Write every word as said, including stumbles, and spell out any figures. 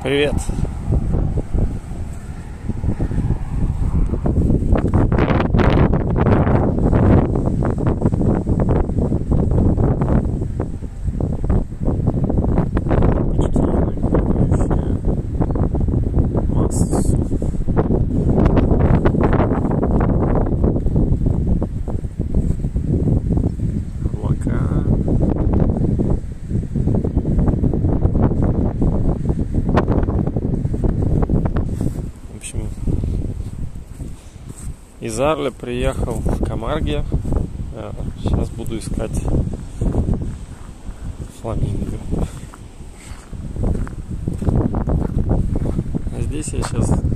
Привет. Из Арля приехал в Камарге. Сейчас буду искать фламинго. А здесь я сейчас